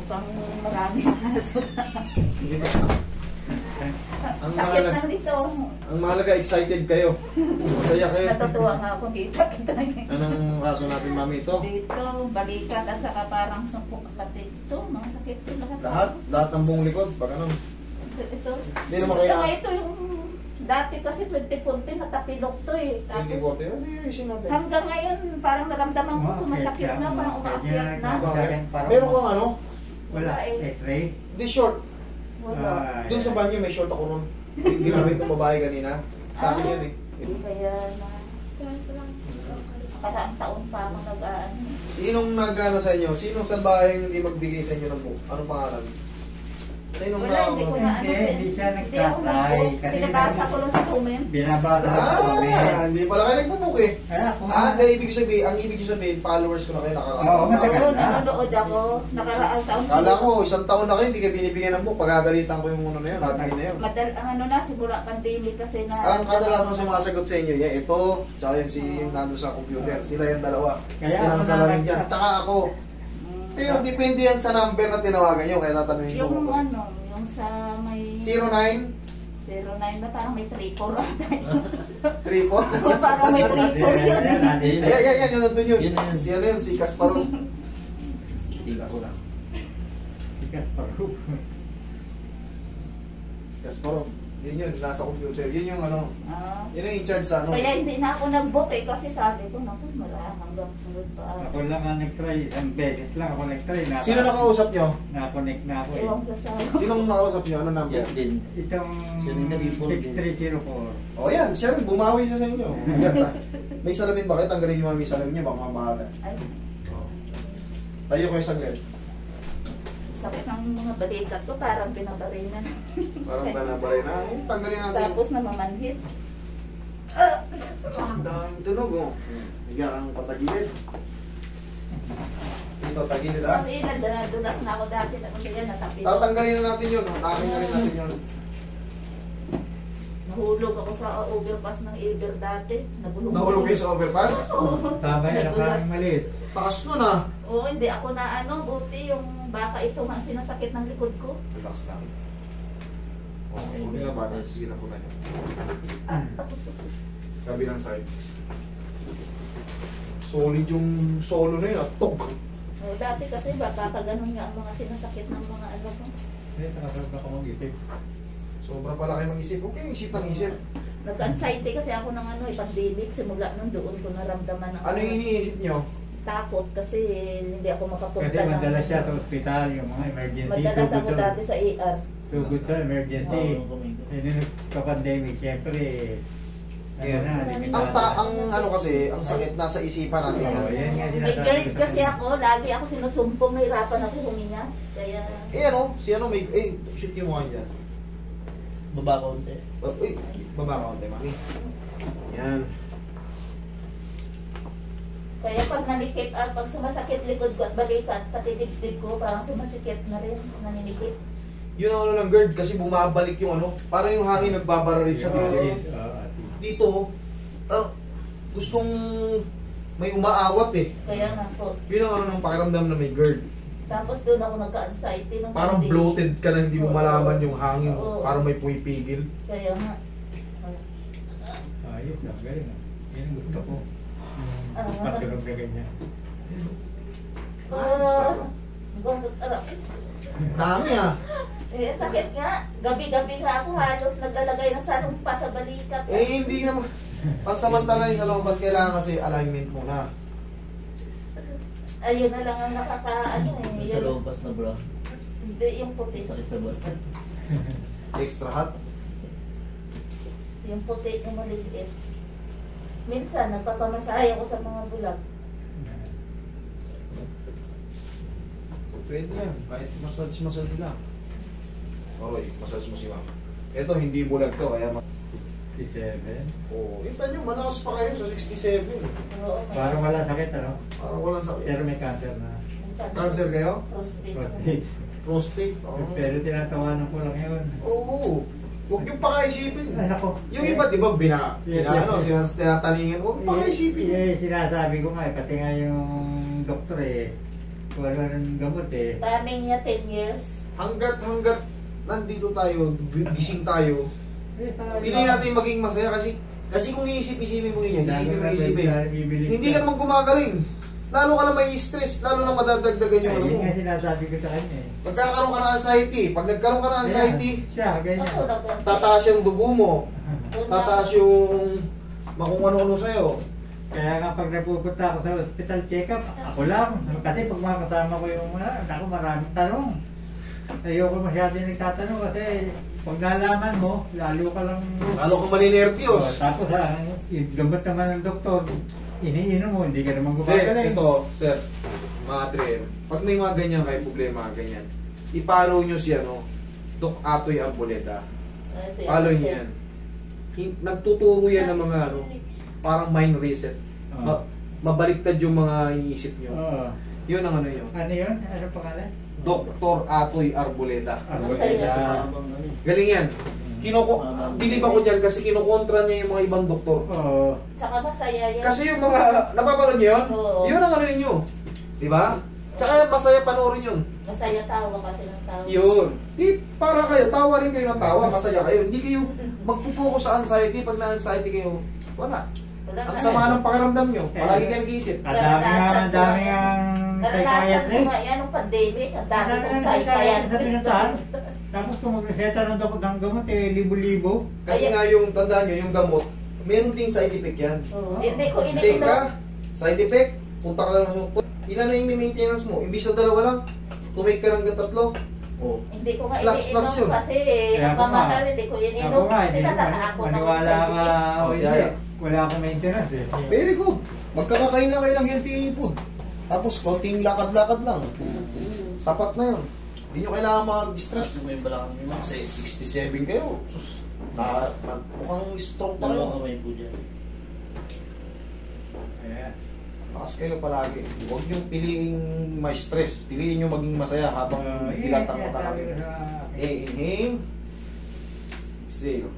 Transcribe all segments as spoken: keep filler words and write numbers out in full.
pang marami aso. Ang Sakit mahalaga, lang dito. ang mahalaga, excited kayo. Masaya kayo. Natutuwa nga ako kita kita. Anong kaso natin, mami, ito? Dito, balikat at saka parang sumpok pati ito. Mga sakit ito lahat. Lahat? Lahat ng buong likod? Baka nang... Ito. Hindi naman kailangan. Saka ito yung dati kasi twenty fourteen natapilok to eh. Hindi Tapos po, tayo. Hindi, ayusin natin. hanggang ngayon parang naramdaman ko sumasakit na, parang umaakyat na. Bakit? Meron kang ano? Wala. X-ray? Di short. Wala. Doon sa banyo, may short ako ron. Ginamit ng babae kanina. Sa akin yun eh. Kaya na. Nakaraang taon pa ako nag-ano. Sinong nag-ano sa inyo? Sinong salbaheng hindi magbigay sa inyo ng book? Anong pangalan? Sinong Wala, hindi ko na ano. Hindi, hindi siya Hindi ako nagtatay. nag-book. Pinabasa ko lang sa comment. Binabasa ko sa comment. Ah, hindi pala kayo nagbubook eh. Kaya kung Ah, hindi, ibig sabihin, ang ibig sabihin, followers ko na kayo nakaraan. Oo, matagal. Oo, nanonood ako. Nakaraang taon. Kala ko, isang taon na kayo, hindi kayo binibigyan ng book. Pagagalitan ko yung ano na yun, admin na yun. Madal, ang ano na, simula pandemic kasi na. Ang kadalasan sumasagot sa inyo, yeah, ito, tsaka yung si yung nando sa computer. Sila yung dalawa. Kaya Sila ang ako salarin na- dyan. Tsaka ako. Pero depende yan sa number na tinawagan nyo, kaya tatanungin ko. Yung ano, yung sa may... zero nine zero nine na parang may three four ata. three four Parang may three four yun. Ayan, ayan, yan, yun nandun yun. Yun na yun. Si ano yun, si Kasparov. Tila ko lang. Ikas parang. Kasparov. Yun yun, nasa computer. Yun yung ano, Ah. yun yung in charge sa ano. Kaya hindi na ako nag-book eh kasi sabi ko, naku, marahang hanggang sunod pa. Ako lang ang nag-try. Ang beses lang ako nag-try. Napa- Sino nakausap nyo? Na-connect na ako eh. Ewan ko sa... Sinong nakausap nyo? Ano number? Yan din. Itong Seven three four six three zero four. O yan, siya rin, bumawi siya sa inyo. Ganda. May salamin ba kayo? Tanggalin nyo mami salamin niya, baka mabahala. Ay, Tayo kayo saglit. sakit ng mga balikat ko, parang pinabarinan. Parang banabaray na. Eh, tanggalin natin. Tapos namamanhit. Ah, ang daming tunog oh. Bigyan kang patagilid. Dito, tagilid ah. Kasi nagdulas na ako dati, tapos kaya natapit. Tatanggalin na natin yun. Takin na rin natin yun. Nahulog ako sa overpass ng Eber dati. Nabulong. Nahulog kayo sa overpass? Oo. Sabay na Nadulas. parang maliit. Takas nun ah. Oo, hindi ako na ano, buti yung baka ito ang sinasakit ng likod ko. Relax lang. Okay, hindi na ba? Sige na po tayo. Kabilang side. Solid yung solo na yun ah. Tog! Oo, dati kasi baka kaganon nga ang mga sinasakit ng mga ano ko. Eh, nakasarap ako mag-isip. Sobra pala kayo mag-isip. Okay, isip ng isip. Nag-anxiety kasi ako ng ano, eh, pandemic. Simula nun doon ko naramdaman ng Ano yung iniisip nyo? takot kasi hindi ako makapunta. Kasi madala siya sa ospital, yung mga emergency. Madalas ako Tugod sa- dati sa A R. Tugod sa emergency. Oo, kumain. Eh, nung ka-pandemic, syempre, ano Yeah. na, Ang, limitado. ta ang ano kasi, ang sakit nasa isipan natin Oo, yan. yan nga May sinasabi GERD ko sa kasi kanya. ako, lagi ako sinusumpong, nahirapan ako huminga. Kaya, Eh ano, si ano may, eh, shoot yung mukha dyan. Baba konti. Oh, uy, baba ka konti, mami. Yan. kaya pag nanikip, ah, pag sumasakit likod ko at balikat, pati dibdib ko, parang sumasikip na rin, naninikip. Yun ang ano ng GERD kasi bumabalik yung ano, parang yung hangin nagbabara rin sa Oo, dibdib. yes, oo, ati. Dito, ah, gustong may umaawat eh. Kaya nga po. Yun ang ano ng pakiramdam na may GERD. Tapos doon ako nagka-anxiety. Nung Parang pandemic. bloated ka na hindi mo Oo. malaman yung hangin. Oo. Parang may pumipigil. Kaya nga. Ayos na, galing ah. Yan ang gusto ko. Ah. Yung patulog na ganyan. Ah, uh, sarap. Dami ah. Eh, sakit nga. Gabi-gabi nga ako halos naglalagay ng sarumpa sa balikat. Eh hindi naman. Pansamantala yung sa lumabas, kailangan kasi alignment muna. Ayun na lang ang nakaka, ano eh. Sa Yung, lumpas na bro. hindi, yung puti. Sakit sa buwan. Extra hot. Yung puti, yung maliit. Minsan, nagpapamasahe ako sa mga bulag. Pwede yan. Kahit massage-massage lang. Okay, massage mo si mama. Ito, hindi bulag to. Kaya ma- sixty-seven. oh, kita nyo, malakas pa kayo sa sixty-seven. Oo, may Parang wala sakit, ano? Parang walang sakit. Pero may cancer na. Cancer kayo? prostate. Prostate. Prostate? Oo. Pero tinatawanan ko lang yun. Oo. Huwag yung pakaisipin. Ay, nako. Yung iba, di ba, bina, Yes, bina yes, ano, yes. sinas- tinataningan. Huwag yung pakaisipin. Eh, eh, sinasabi ko nga eh, pati nga yung doktor eh, kung ano ng gamot eh. Timing niya ten years. Hanggat, hanggat nandito tayo, gising tayo, Eh, sa- hindi natin maging masaya kasi kasi kung iisip-isipin mo yun yan, isipin mo Lalo na isipin, pwede bibili hindi ka. ka naman gumagaling. Lalo ka na may stress, lalo na madadagdagan yung Eh, ano yun mo. nga sinasabi ko sa kanya eh. Pagkakaroon ka ng anxiety, pag nagkaroon ka ng anxiety, Ayan, siya, ganyan. Ako nag- tataas yung dugo mo, Una- tataas yung makung ano-ano sa'yo. Kaya nga pag napupunta ako sa hospital check-up, ako lang. Kasi pag mga kasama ko yung mga, ako maraming tanong. Ayoko masyado nagtatanong kasi pag nalaman mo, lalo ka lang... Lalo ka Oh, maninervyos. tapos ah, yung gamot naman ng doktor, iniinom mo, hindi ka naman Hindi, gumagaling. ito, sir, mga tre, pag may mga ganyan kayo problema, ganyan, i-follow nyo si ano, Doc Atoy Arboleda. Ano siya? Follow nyo yan. Hin- Nagtuturo yan ng mga ano, parang mind reset. Oo. Ma- mabaliktad yung mga iniisip nyo. Oo. Yun ang ano yun. Ano yun? Ano pangalan? Doctor Atoy Arboleda. Masaya. Galing yan. Kinoko, bilib ako dyan kasi kinokontra niya yung mga ibang doktor. Oo. Tsaka masaya yan. Kasi yung mga, napapanood niyo yun? Oo. Yun ang ano yun nyo. Diba? Tsaka masaya panoorin yun. Masaya tawa kasi ng tao. Yun. Di, para kayo, tawa rin kayo ng tawa, masaya kayo. Hindi kayo magpupuko sa anxiety. Pag na-anxiety kayo, wala. Wala Ang na. sama ng pakiramdam nyo. Palagi kayo nag-iisip. Ang dami nga, ang dami nga Naranasan ko psychiatrist. nga yan nung pandemic. Ang dami Ang dami kong nga psychiatrist sa psychiatrist. pinuntahan. Tapos kung mag-reseta ng doktor ng gamot, eh, libo-libo. Kasi Ayan. nga yung, tandaan nyo, yung gamot, meron ding side effect yan. Oo. Hindi ko Take iniinom. ka, side effect, punta ka lang ng doktor. Ilan na yung maintenance mo? Imbis na dalawa lang, tumake ka ng tatlo. Oh. Hindi ko nga Plus, plus iniinom yun. kasi Kaya ang ako nga. mamahal hindi ko Ako iniinom. nga, Kasi hindi ko natatakot ako maniwala sa ka o Oh, hindi. yeah. Wala akong maintenance eh. Very good. Magkakakain lang kayo ng healthy food. Tapos, konting lakad-lakad lang. Sapat na yun. Hindi nyo kailangan mag-stress. May balakang nyo. Kasi sixty-seven kayo. Sus, na, na, mukhang strong pa Dalawang kayo. kamay po dyan. Kaya, Lakas kayo palagi. Huwag nyo piliin may stress. Piliin nyo maging masaya habang uh, yun dilatang ang mata sinasabi natin. ko sa akin. Eh, inhale. Exhale.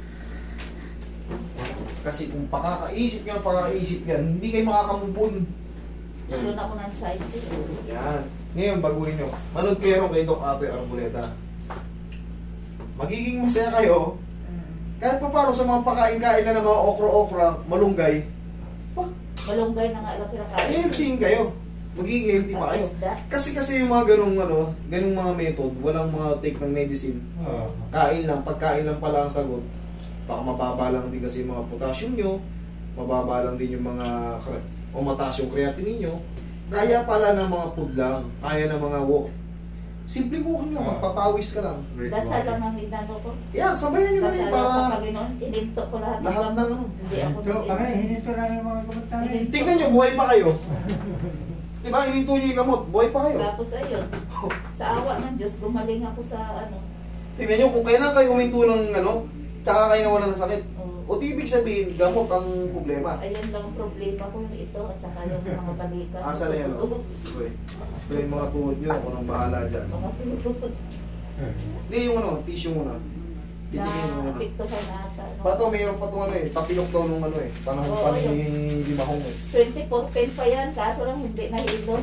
Kasi kung pakakaisip nyo ng pakakaisip yan, hindi kayo makakamumpun. Nagkaroon ako ng anxiety. Yan. Ngayon, baguhin nyo. Manood kayo ron kay Doc Atoy Arboleda. Magiging masaya kayo. Kahit pa paano sa mga pakain-kain na ng mga okra-okra, malunggay, oh, Malunggay na nga lang kinakain. healthy kayo. Magiging healthy pa kayo. Isda. Kasi kasi yung mga ganung ano, ganung mga method, walang mga take ng medicine. Oo. Kain lang, pagkain lang pala ang sagot. Baka mababa lang din kasi yung mga potassium nyo, mababa lang din yung mga kre- o mataas yung creatinine nyo. Kaya pala ng mga food lang, kaya ng mga walk. Simple walking lang, Ah. magpapawis ka lang. Dasal lang ang inano ko. Yan, sabayan nyo na rin Dasal lang sa para Panginoon. Ininto ko lahat. lahat gamot. ng ano. Hindi ako Hininto kami, nag-inom. hininto namin yung mga gamot namin. Tingnan nyo, buhay pa kayo. Diba, hininto nyo yung gamot, buhay pa kayo. Tapos ayun, sa awa ng Diyos, gumaling ako sa ano. Tingnan nyo, kung kailan kayo huminto ng ano, tsaka kayo nawala ng sakit. Oh, O ibig sabihin, gamot ang problema. ayun lang ang problema ko ito at saka yung mga balikat. Asa na yan? Oo, Okay. So yung mga tuhod nyo, ako nang bahala dyan. mga tuhod. Hindi yung ano, tissue muna. Titingin mo Na muna. apektuhan ata. No? Pato, mayroon pa itong ano eh, tapilok daw nung ano eh. Panahon Oo, pa ni yun. Limahong eh. twenty-four pen pa yan, kaso lang hindi nahilom.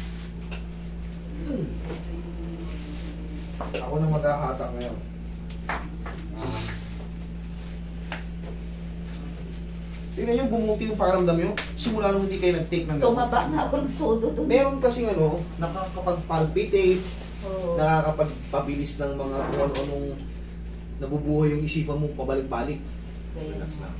Ako nang maghahatak ngayon. Tingnan nyo, bumuti yung pakiramdam nyo. Simula nung hindi kayo nag-take ng gamot. Tumaba nga ako ng todo doon. Meron kasing ano, nakakapag-palpitate, Oo. nakakapagpabilis ng mga kung ano-anong nabubuhay yung isipan mo pabalik-balik. Kaya, Relax na.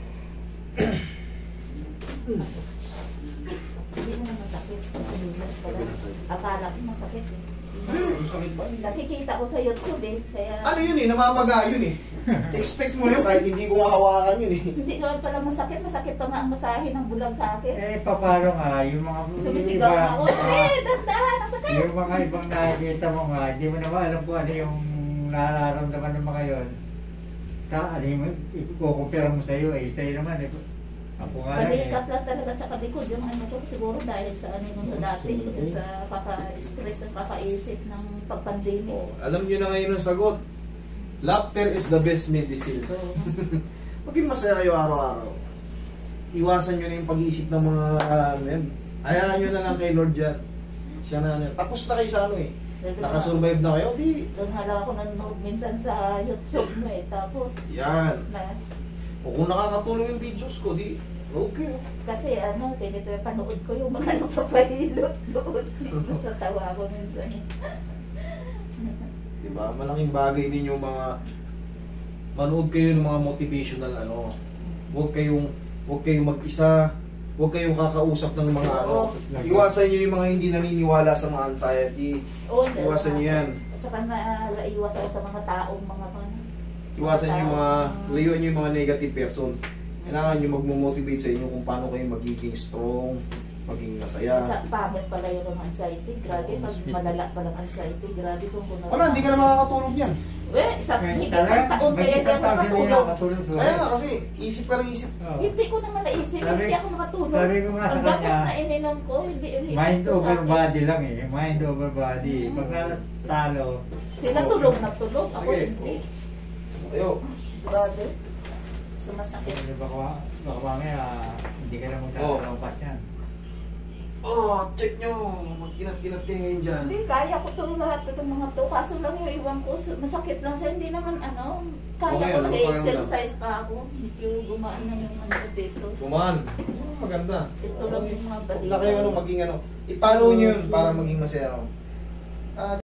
hindi mo na masakit. Akala ko masakit eh. Ang sakit ba? Nakikita ko sa YouTube eh. Kaya Ano yun eh, namamaga yun eh. Expect mo yun kahit hindi ko mahawakan yun eh. hindi naman pala masakit. Masakit pa nga ang masahe ng bulag sa akin. Eh, papalo nga, yung mga Sumisigaw iba- na ako. Eh, dandahan, ang sakit. yung mga ibang nakikita mo nga, hindi mo naman alam kung ano yung nararamdaman ng mga yun. Ta, ano yung ikukumpira mo sa'yo eh, sa'yo naman eh. Ako nga lang eh. Balikat lang talaga sa kalikod yung ano ko. Siguro dahil sa ano nung dati. Sa kaka-stress at kakaisip ng pag-pandemic. Oh, alam nyo na ngayon ang sagot. Laughter is the best medicine. So, Maging masaya kayo araw-araw. Iwasan nyo na yung pag-iisip ng mga ano yan. Hayaan nyo na lang kay Lord yan. Siya na, ano, tapos na kayo sa ano eh. Doon na- Nakasurvive na kayo, di. Doon nga lang ako nanonood minsan sa YouTube mo eh. Tapos, Yan. na, O kung nakakatulong yung videos ko, di. Okay. kasi ano, tinito panood ko yung mga napapahilot doon. Natatawa ako minsan. Diba? Malaking bagay din yung mga manood kayo ng mga motivational ano. Huwag kayong huwag kayong mag-isa, huwag kayong kakausap ng mga ano. Iwasan niyo yung mga hindi naniniwala sa mga anxiety. Oo, Iwasan niyo yan. At saka na naiwas ako sa mga taong mga mga Iwasan niyo yung mga layuan niyo yung mga negative person. Kailangan niyo magmo-motivate sa inyo kung paano kayo magiging strong, maging masaya. Sa pangit pala yun ng anxiety. Grabe, pag malala pa ng anxiety, grabe kung kung Wala, hindi ka na makakatulog yan. Eh, isang, Eh, hindi talaga, isang taon may kaya isang hindi ako taon hindi makatulog. nakatulog. Kaya nga kasi, isip ka lang isip. Oo. Hindi ko naman naisip, Sabi- hindi ako makatulog. sabi ko nga sa Ang gamot kanya, na ininom ko, hindi hindi Mind epekto sa over akin. body lang eh. Mind over body. Mm. Pag natalo, Sila tulog na tulog, ako Sige. hindi. Ayo. Grabe. Sumasakit. hindi baka, baka mamaya hindi ka na magtatalongkat yan. Oh, check nyo. Magkinat-kinat kayo ngayon dyan. Hindi, kaya ko itong lahat itong mga to. Kaso lang yung iwan ko, su- masakit lang siya. Hindi naman ano, kaya Okay, ko ano, nag-exercise pa ako. Medyo gumaan na yung ano dito. Kuman. Oh, maganda. Ito lang yung mga Huwag balita. na kayo ano, maging ano. I-follow nyo yun para maging masaya ako. Ah,